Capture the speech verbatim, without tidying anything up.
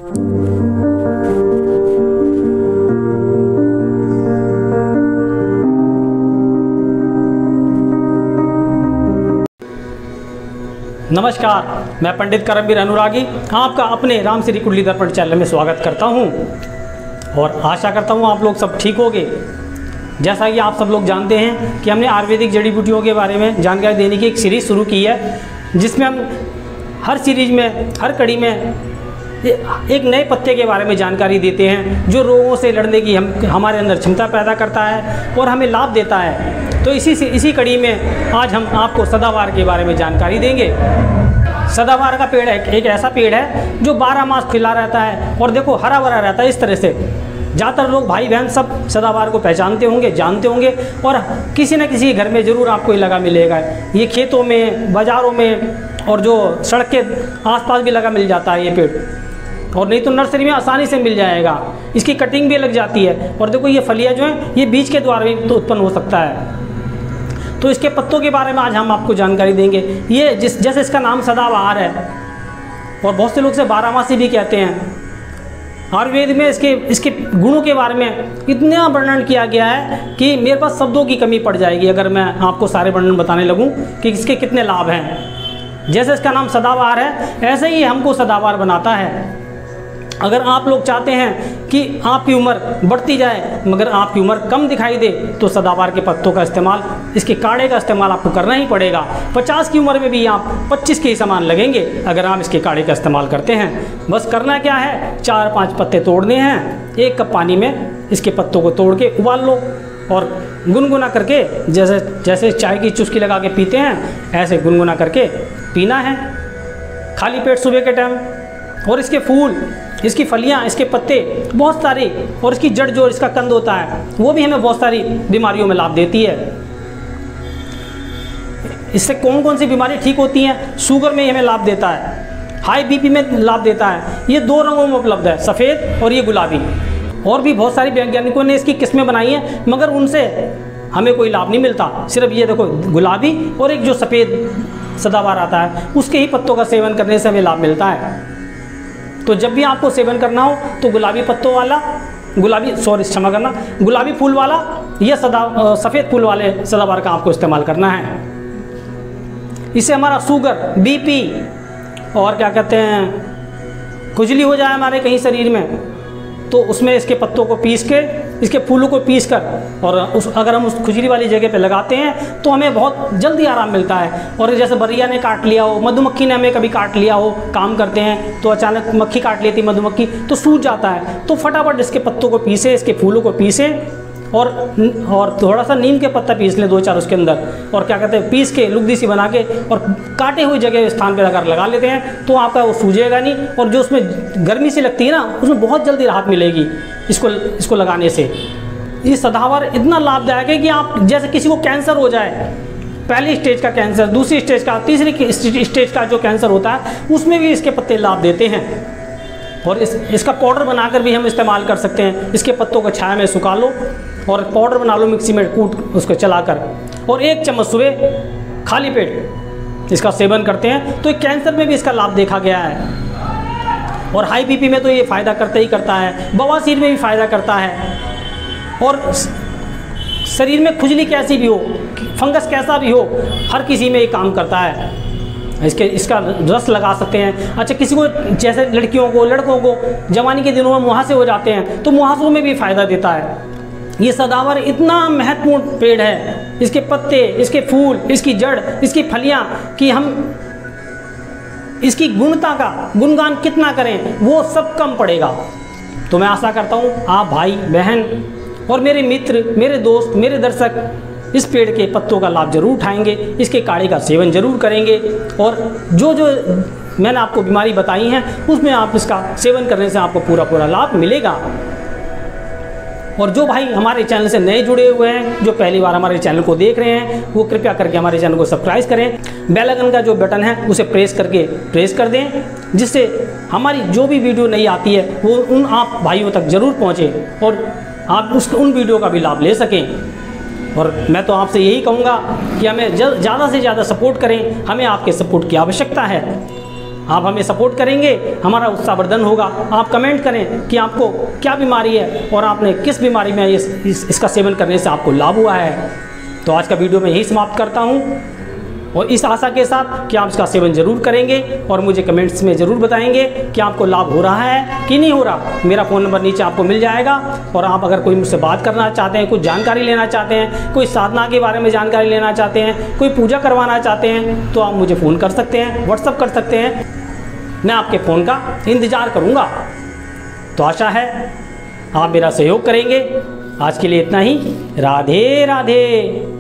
नमस्कार, मैं पंडित करमवीर अनुरागी आपका अपने राम श्री कुंडली दर्पण चैनल में स्वागत करता हूं और आशा करता हूं आप लोग सब ठीक होंगे। जैसा कि आप सब लोग जानते हैं कि हमने आयुर्वेदिक जड़ी बूटियों के बारे में जानकारी देने की एक सीरीज़ शुरू की है, जिसमें हम हर सीरीज में, हर कड़ी में एक नए पत्ते के बारे में जानकारी देते हैं जो रोगों से लड़ने की हम हमारे अंदर क्षमता पैदा करता है और हमें लाभ देता है। तो इसी से इसी कड़ी में आज हम आपको सदाबहार के बारे में जानकारी देंगे। सदाबहार का पेड़ है एक ऐसा पेड़ है जो बारह मास खिला रहता है और देखो हरा भरा रहता है। इस तरह से ज़्यादातर लोग भाई बहन सब सदाबहार को पहचानते होंगे, जानते होंगे और किसी न किसी घर में ज़रूर आपको ये लगा मिलेगा। ये खेतों में, बाज़ारों में और जो सड़क के आसपास भी लगा मिल जाता है ये पेड़, और नहीं तो नर्सरी में आसानी से मिल जाएगा। इसकी कटिंग भी लग जाती है और देखो ये फलियाँ जो हैं ये बीज के द्वारा भी तो उत्पन्न हो सकता है। तो इसके पत्तों के बारे में आज हम आपको जानकारी देंगे। ये जिस जैसे इसका नाम सदाबहार है और बहुत से लोग इसे बारहमासी भी कहते हैं। आयुर्वेद में इसके इसके गुणों के बारे में इतना वर्णन किया गया है कि मेरे पास शब्दों की कमी पड़ जाएगी अगर मैं आपको सारे वर्णन बताने लगूं कि इसके कितने लाभ हैं। जैसे इसका नाम सदाबहार है, ऐसे ही हमको सदाबहार बनाता है। अगर आप लोग चाहते हैं कि आपकी उम्र बढ़ती जाए मगर आपकी उम्र कम दिखाई दे तो सदाबहार के पत्तों का इस्तेमाल, इसके काढ़े का इस्तेमाल आपको करना ही पड़ेगा। पचास की उम्र में भी आप पच्चीस के ही समान लगेंगे अगर आप इसके काढ़े का इस्तेमाल करते हैं। बस करना क्या है, चार पांच पत्ते तोड़ने हैं, एक कप पानी में इसके पत्तों को तोड़ के उबाल लो और गुनगुना करके जैसे जैसे चाय की चुस्की लगा के पीते हैं ऐसे गुनगुना करके पीना है खाली पेट सुबह के टाइम। और इसके फूल, इसकी फलियां, इसके पत्ते बहुत सारी और इसकी जड़ जो इसका कंद होता है वो भी हमें बहुत सारी बीमारियों में लाभ देती है। इससे कौन कौन सी बीमारी ठीक होती हैं? शुगर में हमें लाभ देता है, हाई बीपी में लाभ देता है। ये दो रंगों में उपलब्ध है, सफ़ेद और ये गुलाबी। और भी बहुत सारी वैज्ञानिकों ने इसकी किस्में बनाई हैं मगर उनसे हमें कोई लाभ नहीं मिलता। सिर्फ ये देखो गुलाबी और एक जो सफ़ेद सदाबहार आता है उसके ही पत्तों का सेवन करने से हमें लाभ मिलता है। तो जब भी आपको सेवन करना हो तो गुलाबी पत्तों वाला, गुलाबी सॉरी क्षमा करना गुलाबी फूल वाला या सदा सफ़ेद फूल वाले सदाबहार का आपको इस्तेमाल करना है। इससे हमारा शुगर, बीपी और क्या कहते हैं खुजली हो जाए हमारे कहीं शरीर में तो उसमें इसके पत्तों को पीस के, इसके फूलों को पीस कर और उस अगर हम उस खुजली वाली जगह पे लगाते हैं तो हमें बहुत जल्दी आराम मिलता है। और जैसे बरिया ने काट लिया हो, मधुमक्खी ने हमें कभी काट लिया हो, काम करते हैं तो अचानक मक्खी काट लेती मधुमक्खी तो सूज जाता है, तो फटाफट इसके पत्तों को पीसे, इसके फूलों को पीसे और और थोड़ा सा नीम के पत्ता पीस लें दो चार उसके अंदर और क्या कहते हैं पीस के लुगदी सी बना के और काटे हुई जगह स्थान पर अगर लगा लेते हैं तो आपका वो सूजेगा नहीं और जो उसमें गर्मी सी लगती है ना उसमें बहुत जल्दी राहत मिलेगी इसको इसको लगाने से। ये सदाबहार इतना लाभदायक है कि आप जैसे किसी को कैंसर हो जाए, पहली स्टेज का कैंसर, दूसरी स्टेज का, तीसरी स्टेज का जो कैंसर होता है उसमें भी इसके पत्ते लाभ देते हैं। और इस इसका पाउडर बनाकर भी हम इस्तेमाल कर सकते हैं। इसके पत्तों को छाया में सुखा लो और पाउडर बना लो मिक्सी में कूट उसको चलाकर और एक चम्मच सुबह खाली पेट इसका सेवन करते हैं तो कैंसर में भी इसका लाभ देखा गया है। और हाई बीपी में तो ये फ़ायदा करता ही करता है, बवासीर में भी फ़ायदा करता है। और शरीर में खुजली कैसी भी हो, फंगस कैसा भी हो, हर किसी में ये काम करता है। इसके इसका रस लगा सकते हैं। अच्छा, किसी को जैसे लड़कियों को, लड़कों को जवानी के दिनों में मुहासे हो जाते हैं तो मुहासों में भी फ़ायदा देता है। ये सदाबहार इतना महत्वपूर्ण पेड़ है, इसके पत्ते, इसके फूल, इसकी जड़, इसकी फलियां कि हम इसकी गुणता का गुणगान कितना करें वो सब कम पड़ेगा। तो मैं आशा करता हूँ आप भाई बहन और मेरे मित्र, मेरे दोस्त, मेरे दर्शक इस पेड़ के पत्तों का लाभ जरूर उठाएंगे, इसके काढ़े का सेवन जरूर करेंगे और जो जो मैंने आपको बीमारी बताई हैं उसमें आप इसका सेवन करने से आपको पूरा पूरा लाभ मिलेगा। और जो भाई हमारे चैनल से नए जुड़े हुए हैं, जो पहली बार हमारे चैनल को देख रहे हैं, वो कृपया करके हमारे चैनल को सब्सक्राइब करें, बेल आइकन का जो बटन है उसे प्रेस करके प्रेस कर दें, जिससे हमारी जो भी वीडियो नई आती है वो उन आप भाइयों तक ज़रूर पहुँचे और आप उस उन वीडियो का भी लाभ ले सकें। और मैं तो आपसे यही कहूँगा कि हमें ज़्यादा से ज़्यादा सपोर्ट करें, हमें आपके सपोर्ट की आवश्यकता है। आप हमें सपोर्ट करेंगे, हमारा उत्साहवर्धन होगा। आप कमेंट करें कि आपको क्या बीमारी है और आपने किस बीमारी में इस, इस इसका सेवन करने से आपको लाभ हुआ है। तो आज का वीडियो मैं यही समाप्त करता हूँ और इस आशा के साथ कि आप इसका सेवन ज़रूर करेंगे और मुझे कमेंट्स में ज़रूर बताएंगे कि आपको लाभ हो रहा है कि नहीं हो रहा। मेरा फ़ोन नंबर नीचे आपको मिल जाएगा और आप अगर कोई मुझसे बात करना चाहते हैं, कुछ जानकारी लेना चाहते हैं, कोई साधना के बारे में जानकारी लेना चाहते हैं, कोई पूजा करवाना चाहते हैं, तो आप मुझे फ़ोन कर सकते हैं, व्हाट्सअप कर सकते हैं। मैं आपके फ़ोन का इंतज़ार करूँगा। तो आशा है आप मेरा सहयोग करेंगे। आज के लिए इतना ही। राधे राधे।